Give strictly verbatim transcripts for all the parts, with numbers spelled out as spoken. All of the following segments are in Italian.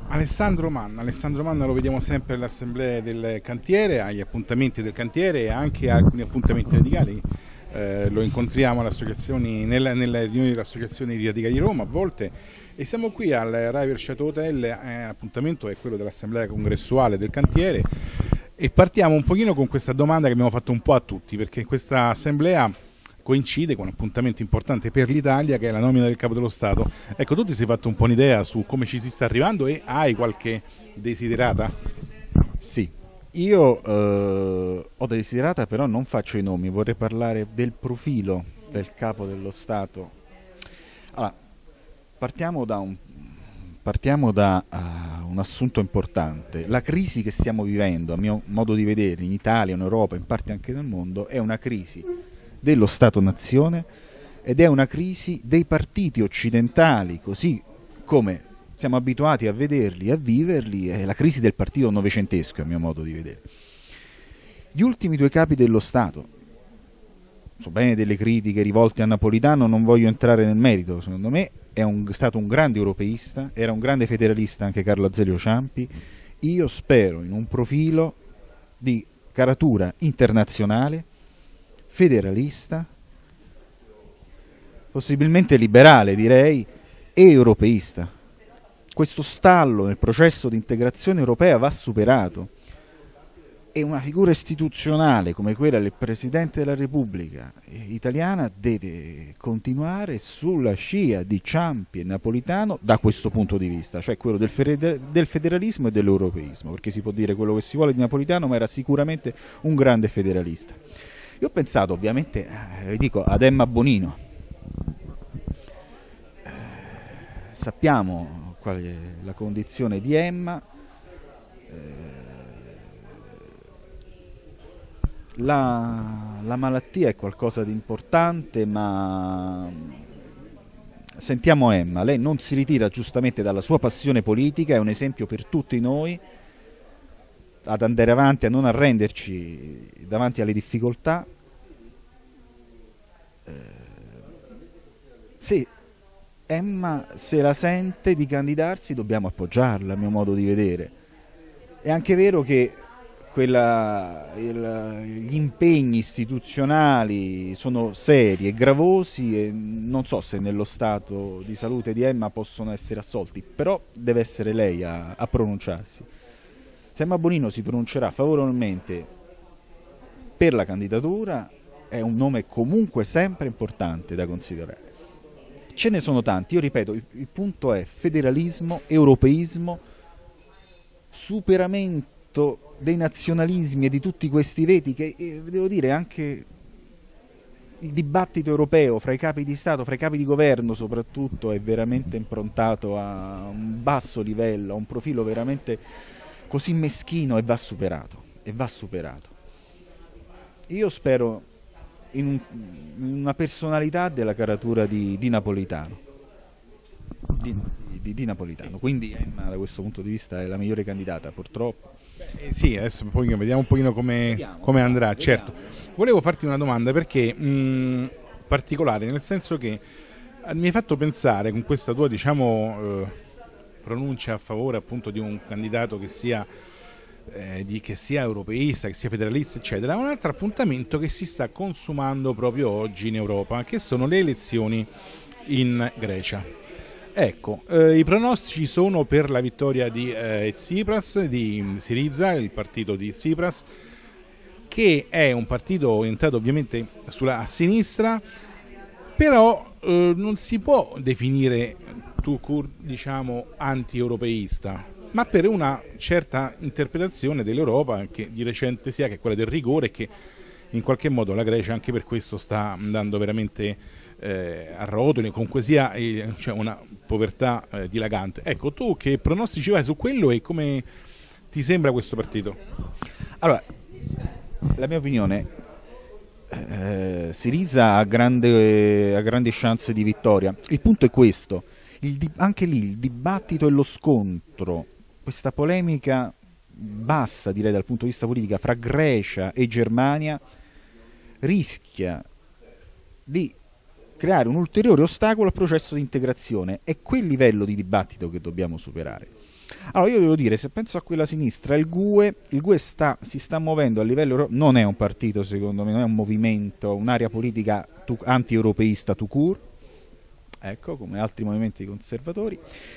Alessandro Manna, Alessandro Manna lo vediamo sempre alle assemblee del cantiere, agli appuntamenti del cantiere e anche a alcuni appuntamenti radicali. Eh, lo incontriamo alle associazioni, nella, nelle riunioni delle associazioni radicali di Roma a volte, e siamo qui al Rai Verciato Hotel, eh, l'appuntamento è quello dell'assemblea congressuale del cantiere, e partiamo un pochino con questa domanda che abbiamo fatto un po' a tutti, perché questa assemblea coincide con un appuntamento importante per l'Italia, che è la nomina del Capo dello Stato. Ecco, tu ti sei fatto un po' un'idea su come ci si sta arrivando e hai qualche desiderata? Sì, io eh, ho desiderata, però non faccio i nomi, vorrei parlare del profilo del Capo dello Stato. Allora, partiamo da un, partiamo da uh, un assunto importante. La crisi che stiamo vivendo, a mio modo di vedere, in Italia, in Europa, in parte anche nel mondo, è una crisi dello Stato-nazione ed è una crisi dei partiti occidentali, così come siamo abituati a vederli e a viverli, è la crisi del partito novecentesco, a mio modo di vedere. Gli ultimi due capi dello Stato, so bene delle critiche rivolte a Napolitano, non voglio entrare nel merito, secondo me è un, stato un grande europeista, era un grande federalista anche Carlo Azeglio Ciampi. Io spero in un profilo di caratura internazionale, federalista, possibilmente liberale direi, e europeista. Questo stallo nel processo di integrazione europea va superato, e una figura istituzionale come quella del Presidente della Repubblica italiana deve continuare sulla scia di Ciampi e Napolitano da questo punto di vista, cioè quello del federalismo e dell'europeismo, perché si può dire quello che si vuole di Napolitano, ma era sicuramente un grande federalista. Io ho pensato ovviamente, eh, dico, ad Emma Bonino. Eh, sappiamo qual è la condizione di Emma. Eh, la, la malattia è qualcosa di importante, ma sentiamo Emma. Lei non si ritira giustamente dalla sua passione politica, è un esempio per tutti noi ad andare avanti, a non arrenderci davanti alle difficoltà. Eh, se Emma se la sente di candidarsi, dobbiamo appoggiarla, a mio modo di vedere. È anche vero che quella, il, gli impegni istituzionali sono seri e gravosi, e non so se nello stato di salute di Emma possono essere assolti, però deve essere lei a, a pronunciarsi. Se Emma Bonino si pronuncerà favorevolmente per la candidatura, è un nome comunque sempre importante da considerare. Ce ne sono tanti, io ripeto, il, il punto è federalismo, europeismo, superamento dei nazionalismi e di tutti questi veti che, eh, devo dire, anche il dibattito europeo fra i capi di Stato, fra i capi di governo soprattutto, è veramente improntato a un basso livello, a un profilo veramente così meschino, e va superato, e va superato. Io spero in, un, in una personalità della caratura di, di Napolitano, di, di, di Napolitano, quindi Emma da questo punto di vista è la migliore candidata, purtroppo. Eh sì, adesso un pochino, vediamo un pochino come, vediamo, come andrà, vediamo. Certo. Volevo farti una domanda perché mh, particolare, nel senso che mi hai fatto pensare con questa tua, diciamo, eh, pronuncia a favore appunto di un candidato che sia, eh, di, che sia europeista, che sia federalista, eccetera, un altro appuntamento che si sta consumando proprio oggi in Europa, che sono le elezioni in Grecia. Ecco, eh, i pronostici sono per la vittoria di eh, Tsipras, di Syriza, il partito di Tsipras, che è un partito orientato ovviamente sulla a sinistra, però eh, non si può definire diciamo anti-europeista, ma per una certa interpretazione dell'Europa che di recente sia, che è quella del rigore, e che in qualche modo la Grecia anche per questo sta andando veramente eh, a rotoli, comunque sia eh, cioè una povertà eh, dilagante. Ecco, tu che pronostici vai su quello e come ti sembra questo partito? Allora, la mia opinione, eh, Syriza ha, grande, ha grandi chance di vittoria. Il punto è questo, il di, anche lì il dibattito e lo scontro, questa polemica bassa direi dal punto di vista politico fra Grecia e Germania rischia di creare un ulteriore ostacolo al processo di integrazione. È quel livello di dibattito che dobbiamo superare. Allora io devo dire, se penso a quella sinistra, il G U E, il G U E sta, si sta muovendo a livello europeo, non è un partito secondo me, non è un movimento, un'area politica anti-europeista tout court, ecco, come altri movimenti conservatori,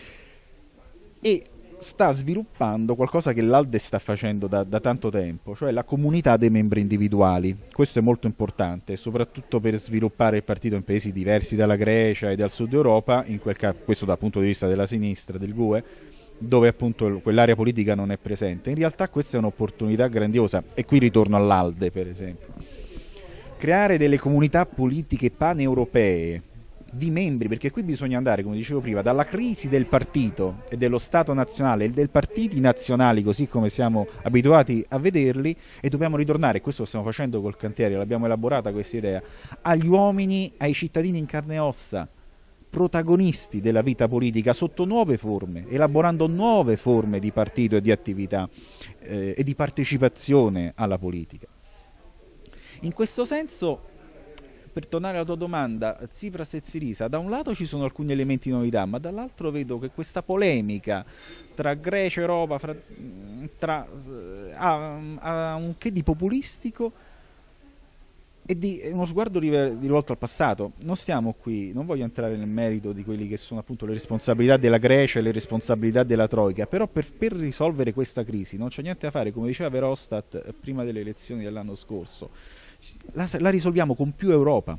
e sta sviluppando qualcosa che l'Alde sta facendo da, da tanto tempo, cioè la comunità dei membri individuali. Questo è molto importante, soprattutto per sviluppare il partito in paesi diversi dalla Grecia e dal sud Europa, in quel caso, questo dal punto di vista della sinistra, del G U E, dove appunto quell'area politica non è presente. In realtà questa è un'opportunità grandiosa, e qui ritorno all'Alde per esempio. Creare delle comunità politiche paneuropee di membri, perché qui bisogna andare, come dicevo prima, dalla crisi del partito e dello Stato nazionale e dei partiti nazionali così come siamo abituati a vederli, e dobbiamo ritornare, questo lo stiamo facendo col cantiere, l'abbiamo elaborata questa idea, agli uomini, ai cittadini in carne e ossa, protagonisti della vita politica sotto nuove forme, elaborando nuove forme di partito e di attività eh, e di partecipazione alla politica. In questo senso, per tornare alla tua domanda, Tsipras e Syriza, da un lato ci sono alcuni elementi di novità, ma dall'altro vedo che questa polemica tra Grecia e Europa fra, tra, ha, ha un che di populistico e di uno sguardo rivolto al passato. Non stiamo qui, non voglio entrare nel merito di quelli che sono appunto le responsabilità della Grecia e le responsabilità della Troika, però per, per risolvere questa crisi non c'è niente da fare, come diceva Verhofstadt prima delle elezioni dell'anno scorso. La, la risolviamo con più Europa,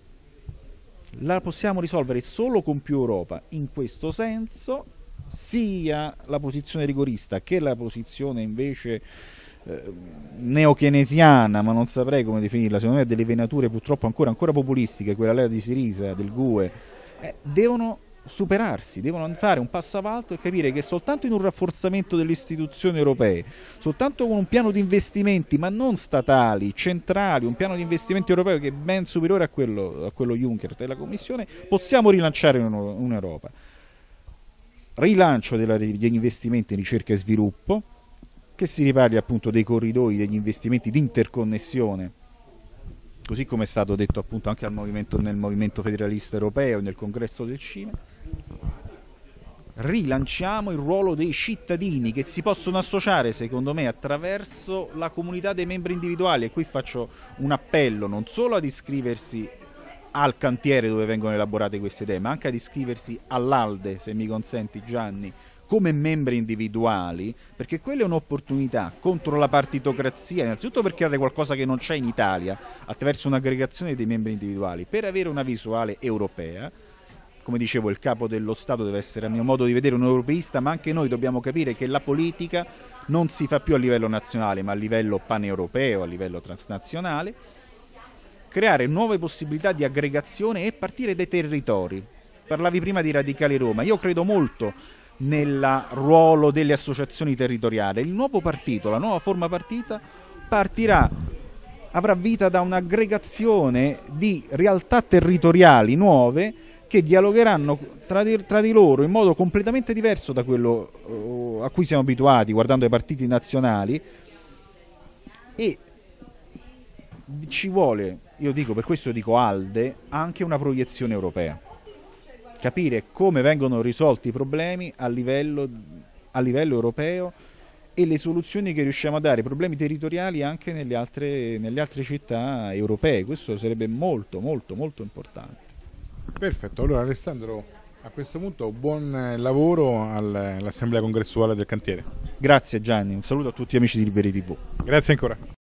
la possiamo risolvere solo con più Europa. In questo senso sia la posizione rigorista che la posizione invece eh, neokeynesiana, ma non saprei come definirla, secondo me ha delle venature purtroppo ancora, ancora populistiche, quella di Syriza, del G U E, eh, devono superarsi, devono fare un passo avanti e capire che soltanto in un rafforzamento delle istituzioni europee, soltanto con un piano di investimenti, ma non statali, centrali, un piano di investimenti europeo che è ben superiore a quello, a quello Juncker della Commissione, possiamo rilanciare un'Europa. Rilancio della, degli investimenti in ricerca e sviluppo, che si riparli appunto dei corridoi, degli investimenti di interconnessione, così come è stato detto appunto anche al movimento, nel movimento federalista europeo, nel congresso del Cile. Rilanciamo il ruolo dei cittadini, che si possono associare secondo me attraverso la comunità dei membri individuali, e qui faccio un appello non solo ad iscriversi al cantiere dove vengono elaborate queste idee, ma anche ad iscriversi all'Alde, se mi consenti Gianni, come membri individuali, perché quella è un'opportunità contro la partitocrazia, innanzitutto per creare qualcosa che non c'è in Italia, attraverso un'aggregazione dei membri individuali, per avere una visuale europea. Come dicevo, il capo dello Stato deve essere, a mio modo di vedere, un europeista, ma anche noi dobbiamo capire che la politica non si fa più a livello nazionale, ma a livello paneuropeo, a livello transnazionale, creare nuove possibilità di aggregazione e partire dai territori. Parlavi prima di Radicali Roma, io credo molto nel ruolo delle associazioni territoriali. Il nuovo partito, la nuova forma partita, partirà, avrà vita da un'aggregazione di realtà territoriali nuove che dialogheranno tra di, tra di loro in modo completamente diverso da quello uh, a cui siamo abituati guardando i partiti nazionali, e ci vuole, io dico, per questo dico Alde, anche una proiezione europea. Capire come vengono risolti i problemi a livello, a livello europeo e le soluzioni che riusciamo a dare ai problemi territoriali anche nelle altre, nelle altre città europee. Questo sarebbe molto molto molto importante. Perfetto, allora Alessandro, a questo punto buon lavoro all'Assemblea Congressuale del Cantiere. Grazie Gianni, un saluto a tutti gli amici di Liberi tivù. Grazie ancora.